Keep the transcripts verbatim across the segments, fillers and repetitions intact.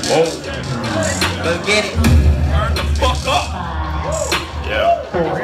Whoa. Let's get it. Turn the fuck up. Yeah.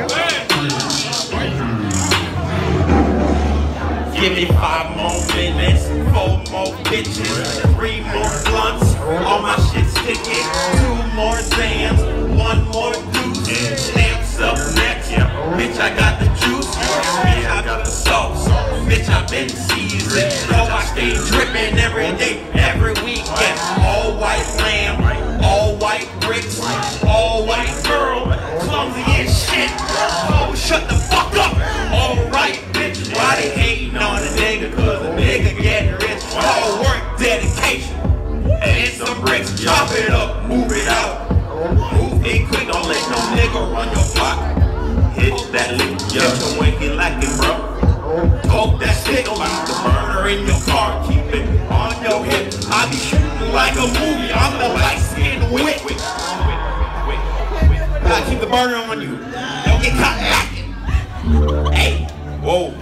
Give me five more minutes, four more bitches, three more blunts, all my shit sticky, two more Zans, one more deuce, stamps up next, bitch I got the juice, bitch I got the sauce, bitch I been seasoned, so I stay dripping every day, every weekend, all white lamb, all white bricks, all white girl, clumsy as shit, oh shut the fuck up, alright bitch, why they hating on a nigga, cause a nigga getting rich, all work, dedication, and it's some bricks, chop it up, move it out, move it quick, don't let no nigga run your block, hit that lick, yeah, hit your winky lacking, bro, talk that shit, don't leave the burner in your car, keep it on your hip, I be shooting like a movie, I'm the light-skinned wit, gotta keep the burner on you, don't get caught acting, hey, whoa.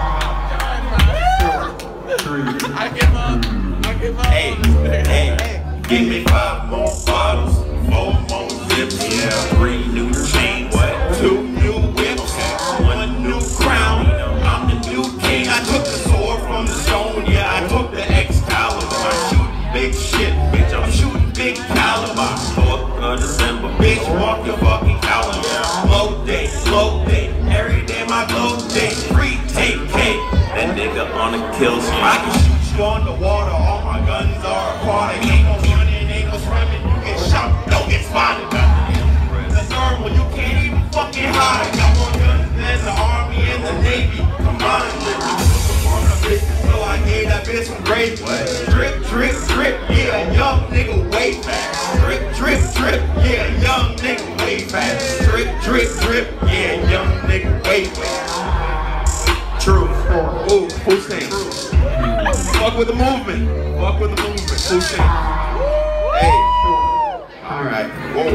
I give up. I give up. Hey, hey, give me five more bottles, four more zips, yeah, three new chains, what? Two new whips, one new crown. I'm the new king. I took the sword from the stone, yeah, I took the Excalibur. I'm shooting big shit, bitch. I'm shooting big caliber. fourth of December, bitch, walk your fucking calendar. Slow day, slow day, every day my glow day. Free take cake. That nigga on the kill spot. I can shoot you on the water, all my guns are aquatic. Ain't no running, ain't no swimming, you get shot, don't get spotted. The thermal, you can't even fucking hide. Got more guns than the army and the navy combined. So I gave that bitch some gravy. Drip, drip, drip, yeah, young nigga way back. Drip, drip, drip, yeah, young nigga way back. Drip, drip, drip, yeah, young nigga way back. True. Ooh, Hussein. Fuck with the movement. Fuck with the movement. Hussein. Hey. Alright. Whoa.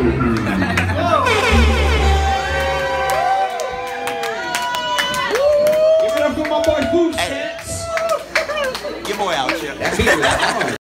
Give it up for my boy Hussein. Hey. Your boy out here.